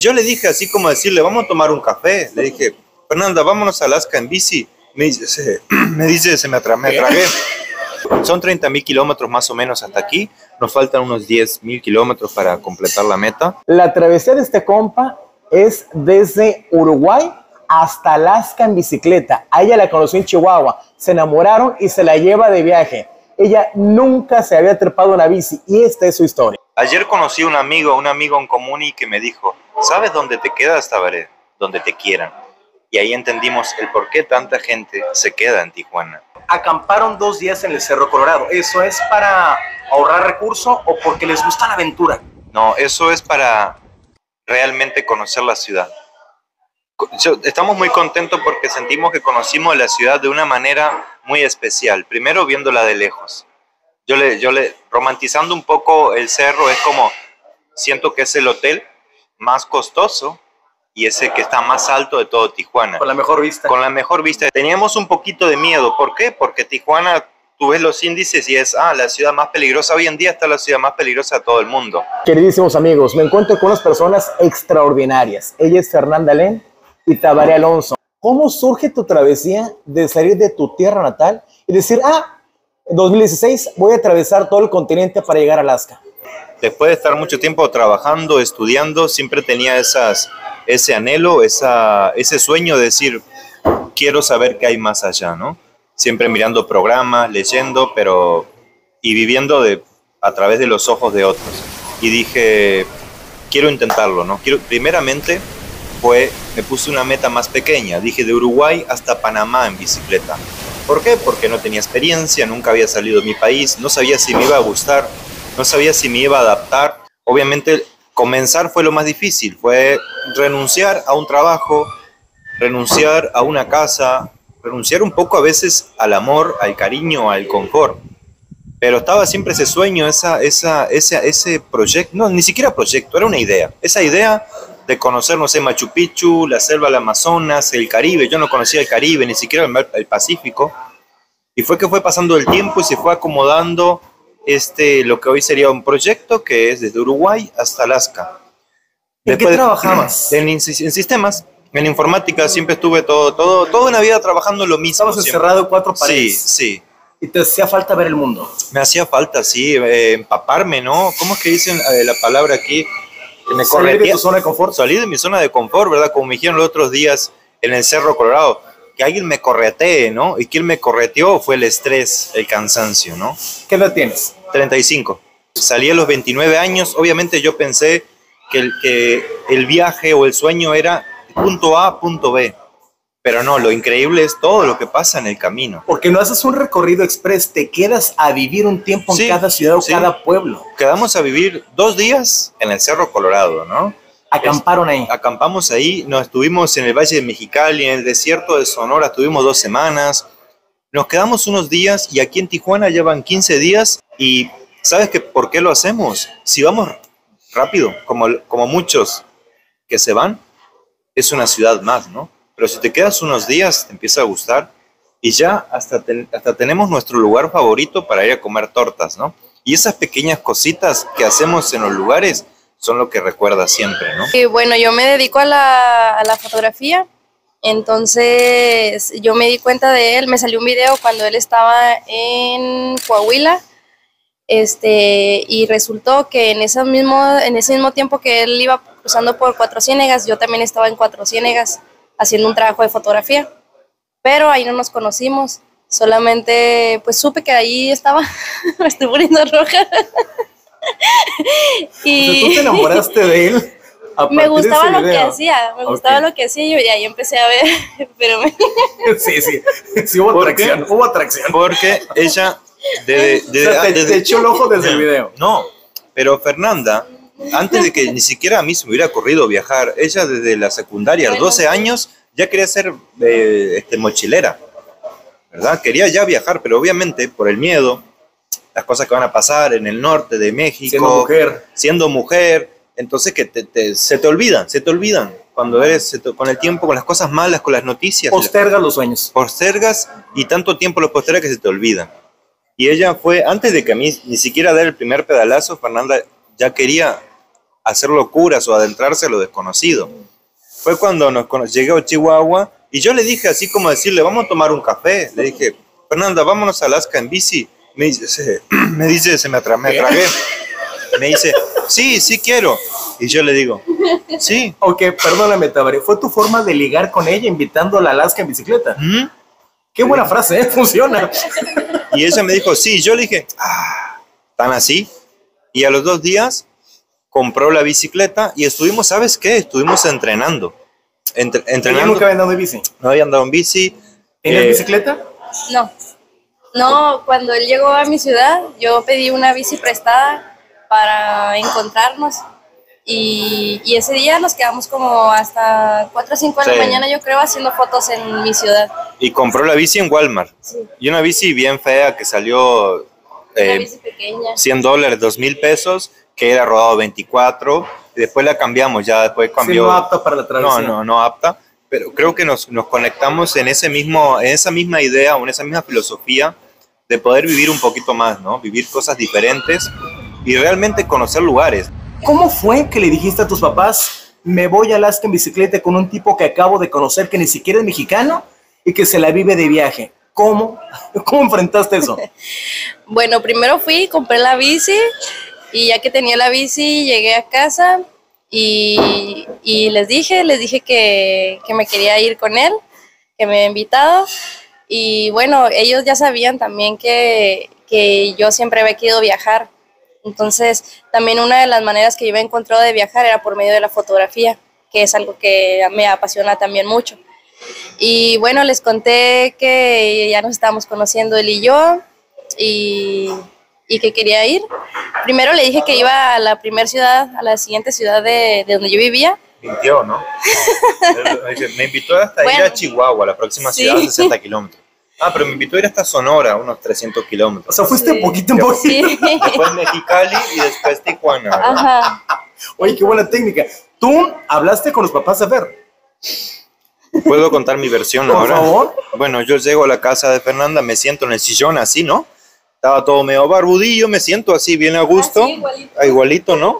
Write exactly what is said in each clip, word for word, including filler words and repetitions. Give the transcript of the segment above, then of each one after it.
Yo le dije así como decirle, vamos a tomar un café. Le dije, Fernanda, vámonos a Alaska en bici. Me dice, se, me, dice, se me, atra me atragué. Son treinta mil kilómetros más o menos hasta aquí. Nos faltan unos diez mil kilómetros para completar la meta. La travesía de este compa es desde Uruguay hasta Alaska en bicicleta. A ella la conoció en Chihuahua. Se enamoraron y se la lleva de viaje. Ella nunca se había trepado una bici y esta es su historia. Ayer conocí a un amigo, un amigo en común y que me dijo, ¿sabes dónde te quedas, Tabaré? Donde te quieran. Y ahí entendimos el por qué tanta gente se queda en Tijuana. Acamparon dos días en el Cerro Colorado. ¿Eso es para ahorrar recursos o porque les gusta la aventura? No, eso es para realmente conocer la ciudad. Estamos muy contentos porque sentimos que conocimos la ciudad de una manera muy especial. Primero viéndola de lejos. Yo le, yo le, romantizando un poco el cerro, es como, siento que es el hotel más costoso y ese que está más alto de todo Tijuana. Con la mejor vista. Con la mejor vista. Teníamos un poquito de miedo. ¿Por qué? Porque Tijuana, tú ves los índices y es, ah, la ciudad más peligrosa. Hoy en día está la ciudad más peligrosa de todo el mundo. Queridísimos amigos, me encuentro con unas personas extraordinarias. Ella es Fernanda Len y Tabaré Alonso. ¿Cómo surge tu travesía de salir de tu tierra natal y decir, ah, en dos mil dieciséis voy a atravesar todo el continente para llegar a Alaska? Después de estar mucho tiempo trabajando, estudiando, siempre tenía esas, ese anhelo, esa, ese sueño de decir, quiero saber qué hay más allá, ¿no? Siempre mirando programas, leyendo, pero y viviendo de, a través de los ojos de otros. Y dije, quiero intentarlo, ¿no? Quiero, primeramente, fue, me puse una meta más pequeña. Dije, de Uruguay hasta Panamá en bicicleta. ¿Por qué? Porque no tenía experiencia, nunca había salido de mi país, no sabía si me iba a gustar, no sabía si me iba a adaptar. Obviamente, comenzar fue lo más difícil, fue renunciar a un trabajo, renunciar a una casa, renunciar un poco a veces al amor, al cariño, al confort. Pero estaba siempre ese sueño, esa, esa, ese, ese proyecto, no, ni siquiera proyecto, era una idea. Esa idea de conocer, no sé, Machu Picchu, la selva del Amazonas, el Caribe. Yo no conocía el Caribe, ni siquiera el, mar, el Pacífico. Y fue que fue pasando el tiempo y se fue acomodando este, lo que hoy sería un proyecto que es desde Uruguay hasta Alaska. ¿En qué trabajabas? En, en, en sistemas, en informática, siempre estuve todo, todo, toda una vida trabajando lo mismo. Estabas encerrado en cuatro paredes. Sí, sí. ¿Y te hacía falta ver el mundo? Me hacía falta, sí, eh, empaparme, ¿no? ¿Cómo es que dicen eh, la palabra aquí? Que me salir de tu zona de confort. Salir de mi zona de confort, ¿verdad? Como me dijeron los otros días en el Cerro Colorado, que alguien me corretee, ¿no? Y quien me correteó fue el estrés, el cansancio, ¿no? ¿Qué edad tienes? treinta y cinco. Salí a los veintinueve años. Obviamente yo pensé que el, que el viaje o el sueño era punto A, punto B. Pero no, lo increíble es todo lo que pasa en el camino. Porque no haces un recorrido express, te quedas a vivir un tiempo en sí, cada ciudad o sí. cada pueblo. Quedamos a vivir dos días en el Cerro Colorado, ¿no? ¿Acamparon ahí? Acampamos ahí, nos estuvimos en el Valle de Mexicali, en el desierto de Sonora, estuvimos dos semanas. Nos quedamos unos días y aquí en Tijuana llevan quince días. Y ¿sabes qué, por qué lo hacemos? Si vamos rápido, como, como muchos que se van, es una ciudad más, ¿no? Pero si te quedas unos días, te empieza a gustar y ya hasta, ten, hasta tenemos nuestro lugar favorito para ir a comer tortas, ¿no? Y esas pequeñas cositas que hacemos en los lugares son lo que recuerdas siempre, ¿no? Y bueno, yo me dedico a la, a la fotografía, entonces yo me di cuenta de él, me salió un video cuando él estaba en Coahuila, este, y resultó que en ese mismo, en ese mismo tiempo que él iba cruzando por Cuatro Ciénegas, yo también estaba en Cuatro Ciénegas, haciendo un trabajo de fotografía, pero ahí no nos conocimos, solamente pues supe que ahí estaba, me estoy poniendo roja. Y o sea, ¿tú te enamoraste de él? Me gustaba lo que hacía, me gustaba okay. lo que hacía yo y ahí empecé a ver, pero me... Sí, sí, sí hubo atracción, hubo atracción. Porque ella... De, de, o sea, te, de, te echó el ojo desde el video. No, pero Fernanda... Antes de que ni siquiera a mí se me hubiera ocurrido viajar, ella desde la secundaria, a los doce años, ya quería ser eh, este, mochilera, ¿verdad? Quería ya viajar, pero obviamente por el miedo, las cosas que van a pasar en el norte de México, siendo mujer, siendo mujer entonces que te, te, se te olvidan, se te olvidan. Cuando eres, te, con el tiempo, con las cosas malas, con las noticias. Postergas los sueños. Postergas y tanto tiempo los postergas que se te olvidan. Y ella fue, antes de que a mí ni siquiera dar el primer pedalazo, Fernanda ya quería hacer locuras o adentrarse a lo desconocido. Fue cuando nos cono- llegué a Chihuahua y yo le dije así como decirle, vamos a tomar un café. Le dije, Fernanda, vámonos a Alaska en bici. Me dice, se, me, dice, se me, atra- me tragué. Me dice, sí, sí quiero. Y yo le digo, sí. Ok, perdóname, Tabaré. ¿Fue tu forma de ligar con ella invitándola a Alaska en bicicleta? ¿Mm? Qué buena frase, ¿eh? Funciona. Y ella me dijo, sí. Yo le dije, ah, ¿tan así? Y a los dos días compró la bicicleta y estuvimos, ¿sabes qué? Estuvimos entrenando. Entre, ¿Ella entrenando. nunca había andado en bici? No había andado en bici. ¿Tienes eh, bicicleta? No. No, cuando él llegó a mi ciudad, yo pedí una bici prestada para encontrarnos. Y, y ese día nos quedamos como hasta cuatro o cinco de Sí. la mañana, yo creo, haciendo fotos en mi ciudad. Y compró la bici en Walmart. Sí. Y una bici bien fea que salió Una eh, bici pequeña. cien dólares, dos mil pesos, que era rodado veinticuatro. Y después la cambiamos, ya después Sí, cambió. no apta para la travesía. No, no, no apta. Pero creo que nos, nos conectamos en, ese mismo, en esa misma idea, o en esa misma filosofía de poder vivir un poquito más, ¿no? Vivir cosas diferentes y realmente conocer lugares. ¿Cómo fue que le dijiste a tus papás, me voy a Alaska en bicicleta con un tipo que acabo de conocer que ni siquiera es mexicano y que se la vive de viaje? ¿Cómo? ¿Cómo enfrentaste eso? Bueno, primero fui, compré la bici y ya que tenía la bici llegué a casa y, y les dije, les dije que, que me quería ir con él, que me había invitado y bueno, ellos ya sabían también que, que yo siempre había querido viajar. Entonces, también una de las maneras que yo había encontrado de viajar era por medio de la fotografía, que es algo que me apasiona también mucho. Y bueno, les conté que ya nos estábamos conociendo él y yo y, y que quería ir. Primero le dije que iba a la primera ciudad, a la siguiente ciudad de, de donde yo vivía. Mintió, ¿no? Me invitó hasta Bueno, ir a Chihuahua, la próxima sí. ciudad, sesenta kilómetros. Ah, pero me invitó a ir hasta Sonora, unos trescientos O kilómetros. sea, fuiste Sí. poquito en poquito. Sí. Después Mexicali y después Tijuana. ¿verdad? Ajá. Oye, qué buena técnica. ¿Tú hablaste con los papás de Fer? ¿Puedo contar mi versión Por ahora? favor. Bueno, yo llego a la casa de Fernanda, me siento en el sillón así, ¿no? Estaba todo medio barbudillo, me siento así bien a gusto. Así, igualito. Ah, igualito, ¿no?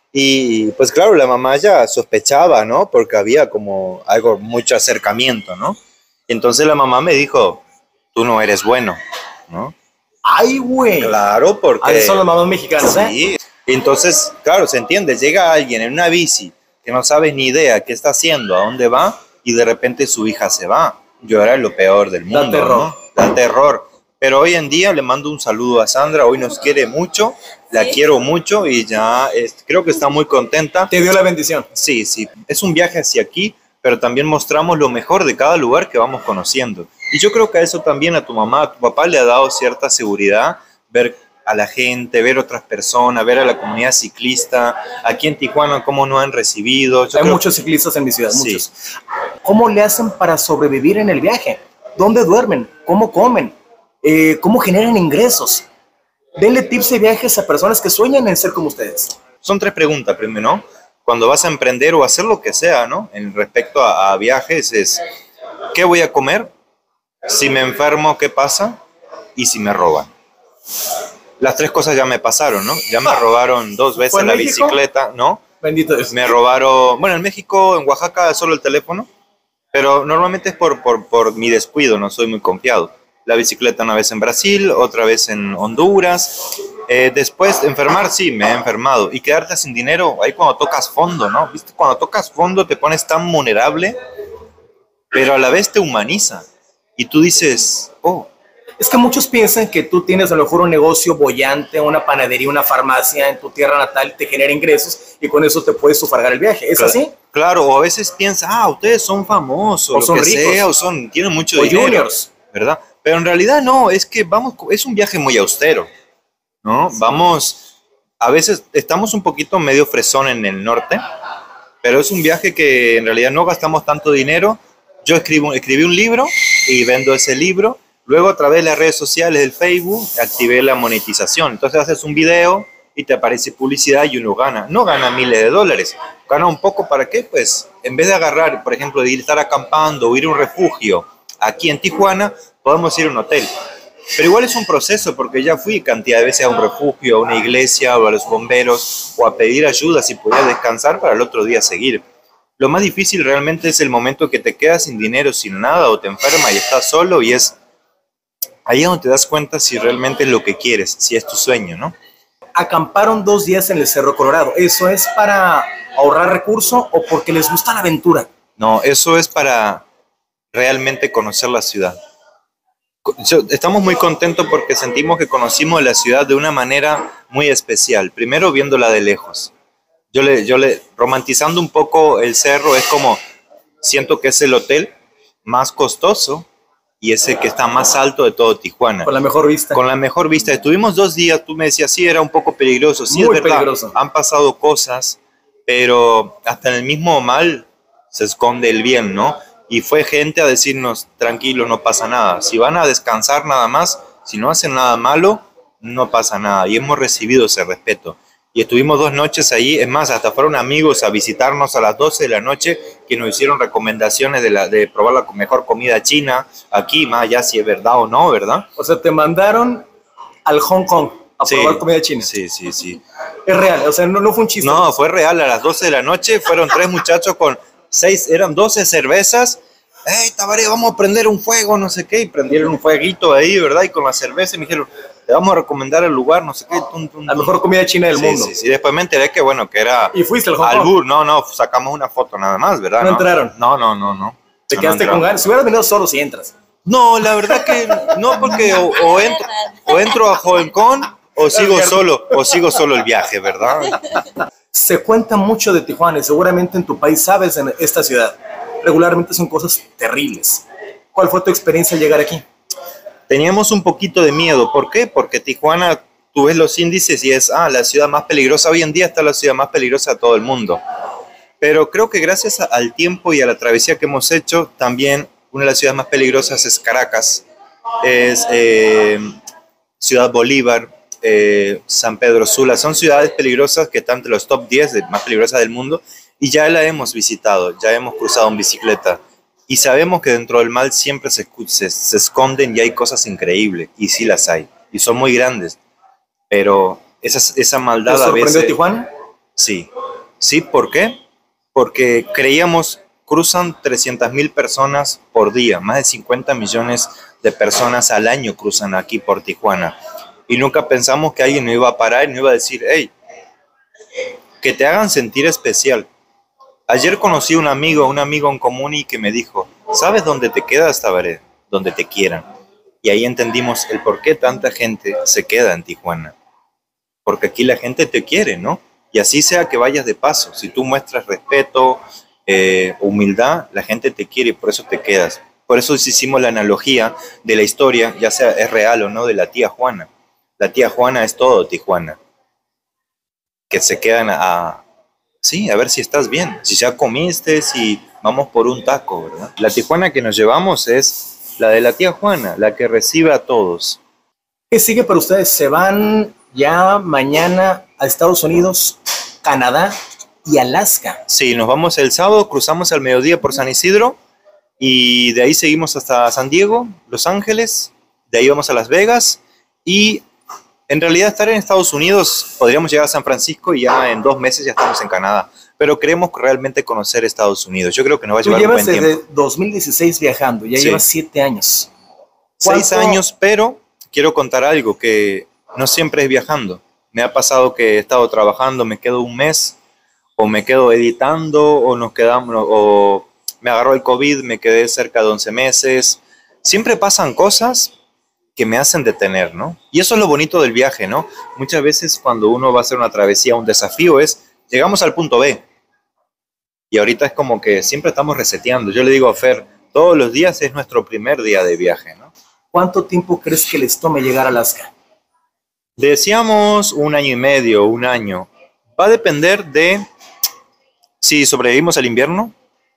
Y pues claro, la mamá ya sospechaba, ¿no? Porque había como algo, mucho acercamiento, ¿no? Y entonces la mamá me dijo, tú no eres bueno, ¿no? Ay, güey. Claro, porque... Ah, son las mamás mexicanas, ¿eh? Sí. Entonces, claro, se entiende, llega alguien en una bici que no sabe ni idea qué está haciendo, a dónde va, y de repente su hija se va. Yo era lo peor del Da mundo, terror. ¿no? Da terror. Pero hoy en día le mando un saludo a Sandra, hoy nos quiere mucho, la Sí. quiero mucho y ya es- creo que está muy contenta. Te dio la bendición. Sí, sí, es un viaje hacia aquí, pero también mostramos lo mejor de cada lugar que vamos conociendo. Y yo creo que a eso también a tu mamá, a tu papá le ha dado cierta seguridad, ver a la gente, ver otras personas, ver a la comunidad ciclista, aquí en Tijuana cómo nos han recibido. Yo Hay creo- muchos ciclistas en mi ciudad, Sí. muchos. ¿Cómo le hacen para sobrevivir en el viaje? ¿Dónde duermen? ¿Cómo comen? Eh, ¿Cómo generan ingresos? Denle tips de viajes a personas que sueñan en ser como ustedes. Son tres preguntas, primero, ¿no? Cuando vas a emprender o hacer lo que sea, ¿no? En respecto a, a viajes es, ¿qué voy a comer? Si me enfermo, ¿qué pasa? Y si me roban. Las tres cosas ya me pasaron, ¿no? Ya me robaron dos veces ¿Fue en la México? bicicleta, ¿no? Bendito Dios. Me robaron, bueno, en México, en Oaxaca, solo el teléfono, pero normalmente es por, por, por mi descuido, no soy muy confiado. La bicicleta una vez en Brasil, otra vez en Honduras. Eh, después, enfermar, sí, me he enfermado. Y quedarte sin dinero, ahí cuando tocas fondo, ¿no? ¿Viste? Cuando tocas fondo te pones tan vulnerable, pero a la vez te humaniza. Y tú dices, oh, Es que muchos piensan que tú tienes a lo mejor un negocio bollante, una panadería, una farmacia en tu tierra natal, te genera ingresos y con eso te puedes sufragar el viaje. ¿Es Cla- así? Claro, o a veces piensas, ah, ustedes son famosos, O lo son que ricos. sea, o son, tienen mucho O dinero, juniors. ¿verdad? Pero en realidad no, es que vamos, es un viaje muy austero, ¿no? Vamos, a veces estamos un poquito medio fresón en el norte, pero es un viaje que en realidad no gastamos tanto dinero. Yo escribo, escribí un libro y vendo ese libro. Luego a través de las redes sociales, del Facebook, activé la monetización. Entonces haces un video y te aparece publicidad y uno gana. No gana miles de dólares, gana un poco. ¿Para qué? Pues en vez de agarrar, por ejemplo, de ir a estar acampando o ir a un refugio aquí en Tijuana, podemos ir a un hotel. Pero igual es un proceso, porque ya fui cantidad de veces a un refugio, a una iglesia o a los bomberos, o a pedir ayuda si podía descansar para el otro día seguir. Lo más difícil realmente es el momento que te quedas sin dinero, sin nada, o te enfermas y estás solo, y es ahí donde te das cuenta si realmente es lo que quieres, si es tu sueño, ¿no? Acamparon dos días en el Cerro Colorado. ¿Eso es para ahorrar recursos o porque les gusta la aventura? No, eso es para realmente conocer la ciudad. Yo- Estamos muy contentos porque sentimos que conocimos la ciudad de una manera muy especial. Primero viéndola de lejos. Yo le, yo le, romantizando un poco el cerro, es como, siento que es el hotel más costoso y ese que está más alto de todo Tijuana. Con la mejor vista. Con la mejor vista. Estuvimos dos días, tú me decías, sí, era un poco peligroso. Sí, Muy es verdad, peligroso. han pasado cosas, pero hasta en el mismo mal se esconde el bien, ¿no? Y fue gente a decirnos, tranquilo, no pasa nada. Si van a descansar nada más, si no hacen nada malo, no pasa nada. Y hemos recibido ese respeto. Y estuvimos dos noches ahí, es más, hasta fueron amigos a visitarnos a las doce de la noche que nos hicieron recomendaciones de, la, de probar la mejor comida china aquí, más allá si es verdad o no, ¿verdad? O sea, te mandaron al Hong Kong a Sí, probar comida china. Sí, sí, sí. Es real, o sea, no, no fue un chiste. No, fue real, a las doce de la noche fueron tres muchachos con seis, eran doce cervezas. ¡Ey, Tabaré, vamos a prender un fuego, no sé qué! Y prendieron un fueguito ahí, ¿verdad? Y con la cerveza y me dijeron, te vamos a recomendar el lugar, no sé qué. Tum, tum, La tum. mejor comida china del Sí, mundo. sí, sí. Después me enteré que, bueno, que era Y fuiste al Hong Kong. albur. No, no, sacamos una foto nada más, ¿verdad? ¿No entraron? No, no, no, no. Te No, quedaste no con entramos. ganas. Si hubieras venido solo, si entras. No, la verdad que no, porque o, o entro, o entro a Hong Kong o sigo solo, o sigo solo el viaje, ¿verdad? Se cuenta mucho de Tijuana y seguramente en tu país sabes en esta ciudad. Regularmente son cosas terribles. ¿Cuál fue tu experiencia al llegar aquí? Teníamos un poquito de miedo. ¿Por qué? Porque Tijuana, tú ves los índices y es, ah, la ciudad más peligrosa. Hoy en día está la ciudad más peligrosa de todo el mundo. Pero creo que gracias a- al tiempo y a la travesía que hemos hecho, también una de las ciudades más peligrosas es Caracas, es eh, Ciudad Bolívar, eh, San Pedro Sula. Son ciudades peligrosas que están entre los top diez de más peligrosas del mundo y ya la hemos visitado, ya hemos cruzado en bicicleta. Y sabemos que dentro del mal siempre se, escu- se, se esconden y hay cosas increíbles, y sí las hay, y son muy grandes, pero esas, esa ¿Te maldad a sorprendió veces... Tijuana? Sí, sí, ¿por qué? Porque creíamos, cruzan trescientas mil personas por día, más de cincuenta millones de personas al año cruzan aquí por Tijuana, y nunca pensamos que alguien nos iba a parar y nos iba a decir, hey, que te hagan sentir especial. Ayer conocí un amigo, un amigo en común y que me dijo, ¿sabes dónde te quedas, Tabaré? Donde te quieran. Y ahí entendimos el por qué tanta gente se queda en Tijuana. Porque aquí la gente te quiere, ¿no? Y así sea que vayas de paso. Si tú muestras respeto, eh, humildad, la gente te quiere y por eso te quedas. Por eso hicimos la analogía de la historia, ya sea es real o no, de la tía Juana. La tía Juana es todo Tijuana. Que se quedan a... Sí, a ver si estás bien, si ya comiste, si vamos por un taco, ¿verdad? La Tijuana que nos llevamos es la de la tía Juana, la que recibe a todos. ¿Qué sigue para ustedes? ¿Se van ya mañana a Estados Unidos, Canadá y Alaska? Sí, nos vamos el sábado, cruzamos al mediodía por San Isidro y de ahí seguimos hasta San Diego, Los Ángeles, de ahí vamos a Las Vegas y en realidad estar en Estados Unidos podríamos llegar a San Francisco y ya en dos meses ya estamos en Canadá, pero queremos realmente conocer Estados Unidos. Yo creo que nos va a Tú llevar un llevas buen desde tiempo. dos mil dieciséis viajando, ya Sí. llevas siete años. Seis ¿Cuánto- años, pero quiero contar algo, que no siempre es viajando. Me ha pasado que he estado trabajando, me quedo un mes, o me quedo editando, o nos quedamos, o me agarró el COVID, me quedé cerca de once meses. Siempre pasan cosas que me hacen detener, ¿no? Y eso es lo bonito del viaje, ¿no? Muchas veces cuando uno va a hacer una travesía, un desafío es, llegamos al punto B. Y ahorita es como que siempre estamos reseteando. Yo le digo a Fer, todos los días es nuestro primer día de viaje, ¿no? ¿Cuánto tiempo crees que les tome llegar a Alaska? Decíamos un año y medio, un año. Va a depender de si sobrevivimos al invierno,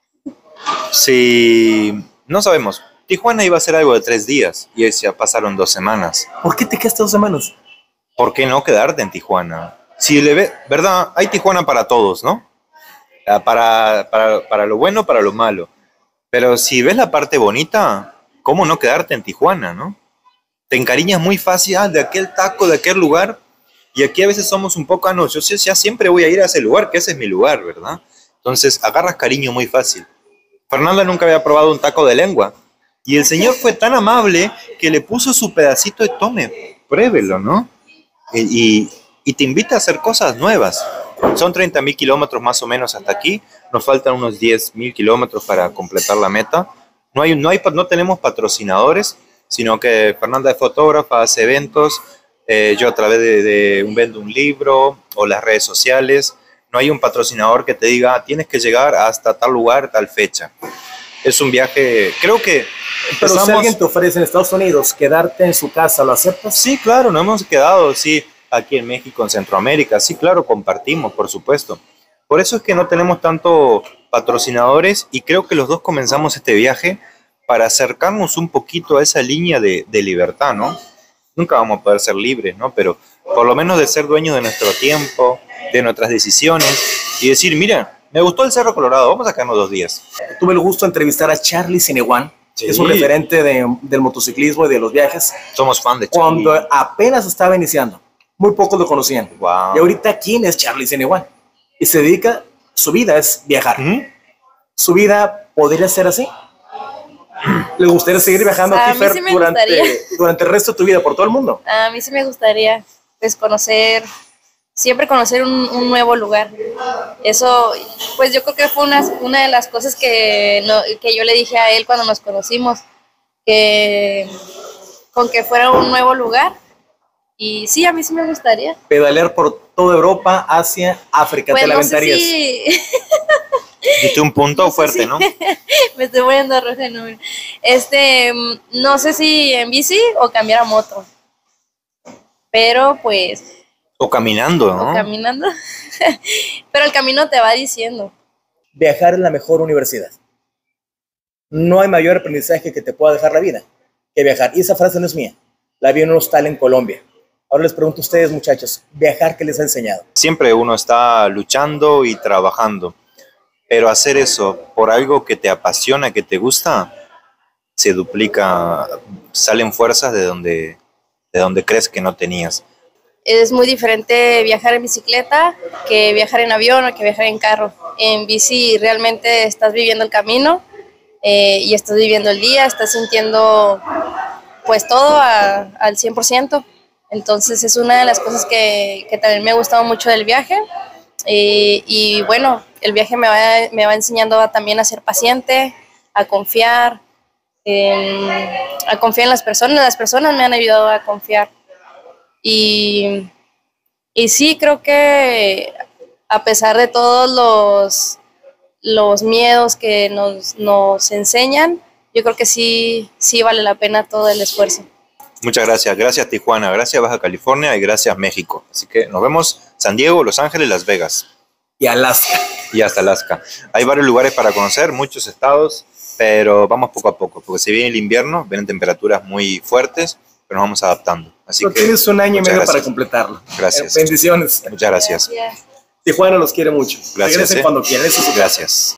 si... no sabemos. Tijuana iba a ser algo de tres días y ya pasaron dos semanas. ¿Por qué te quedaste dos semanas? ¿Por qué no quedarte en Tijuana? Si le ve, ¿verdad? Hay Tijuana para todos, ¿no? Ah, Para, para, para lo bueno, para lo malo. Pero si ves la parte bonita, ¿cómo no quedarte en Tijuana, no? te encariñas muy fácil, ah, de aquel taco, de aquel lugar. Y aquí a veces somos un poco, ah, no, yo ya siempre voy a ir a ese lugar, que ese es mi lugar, ¿verdad? Entonces agarras cariño muy fácil. Fernanda nunca había probado un taco de lengua. Y el señor fue tan amable que le puso su pedacito de tome. Pruébelo, ¿no? Y, y, y te invita a hacer cosas nuevas. Son treinta mil kilómetros más o menos hasta aquí. Nos faltan unos diez mil kilómetros para completar la meta. No, hay, no, hay, no tenemos patrocinadores, sino que Fernanda es fotógrafa, hace eventos. Eh, yo a través de, de un, vendo un libro o las redes sociales. No hay un patrocinador que te diga, tienes que llegar hasta tal lugar, tal fecha. Es un viaje, creo que empezamos... Pero si alguien te ofrece en Estados Unidos quedarte en su casa, ¿lo aceptas? Sí, claro, nos hemos quedado, sí, aquí en México, en Centroamérica. Sí, claro, compartimos, por supuesto. Por eso es que no tenemos tanto patrocinadores y creo que los dos comenzamos este viaje para acercarnos un poquito a esa línea de, de libertad, ¿no? Nunca vamos a poder ser libres, ¿no? Pero por lo menos de ser dueños de nuestro tiempo, de nuestras decisiones y decir, mira, me gustó el Cerro Colorado, vamos a quedarnos dos días. Tuve el gusto de entrevistar a Charlie Sinewan, Sí. que es un referente de, del motociclismo y de los viajes, Somos fan de Charlie. cuando apenas estaba iniciando. Muy pocos lo conocían. Wow. Y ahorita, ¿quién es Charlie Sinewan? Y se dedica, su vida es viajar. ¿Mm? ¿Su vida podría ser así? ¿Le gustaría seguir viajando A aquí, mí Fer, sí me durante, gustaría. durante el resto de tu vida por todo el mundo? A mí sí me gustaría, pues, conocer, siempre conocer un, un nuevo lugar. Eso, pues yo creo que fue una, una de las cosas que, no, que yo le dije a él cuando nos conocimos, que con que fuera un nuevo lugar. Y sí, a mí sí me gustaría. Pedalear por toda Europa, Asia, África, Pues ¿te la no sé aventarías? si... Diste un punto No sé fuerte, si- ¿no? Me estoy poniendo roja, no. Este, mm, no sé si en bici o cambiar a moto. Pero pues, O caminando, o ¿no? caminando. Pero el camino te va diciendo. Viajar es la mejor universidad. No hay mayor aprendizaje que te pueda dejar la vida que viajar. Y esa frase no es mía. La vi en un hostal en Colombia. Ahora les pregunto a ustedes, muchachos, ¿viajar qué les ha enseñado? Siempre uno está luchando y trabajando, pero hacer eso por algo que te apasiona, que te gusta, se duplica, salen fuerzas de donde, de donde crees que no tenías. Es muy diferente viajar en bicicleta que viajar en avión o que viajar en carro. En bici realmente estás viviendo el camino eh, y estás viviendo el día, estás sintiendo pues todo a- al cien por ciento. Entonces es una de las cosas que, que también me ha gustado mucho del viaje. Eh, y bueno, el viaje me va, me va enseñando a, también a ser paciente, a confiar, em, a confiar en las personas. Las personas me han ayudado a confiar. Y, y sí, creo que a pesar de todos los, los miedos que nos, nos enseñan, yo creo que sí, sí vale la pena todo el esfuerzo. Muchas gracias. Gracias Tijuana, gracias Baja California y gracias México. Así que nos vemos San Diego, Los Ángeles, Las Vegas Y Alaska. y hasta Alaska. Hay varios lugares para conocer, muchos estados, pero vamos poco a poco, porque si viene el invierno, vienen temperaturas muy fuertes, pero nos vamos adaptando. Así Pero que tienes un año y muchas medio para gracias. completarlo. Gracias. Eh, bendiciones. Muchas gracias. Gracias. Tijuana los quiere mucho. Gracias, Regresen eh. cuando quieran. Eso es su casa. Gracias.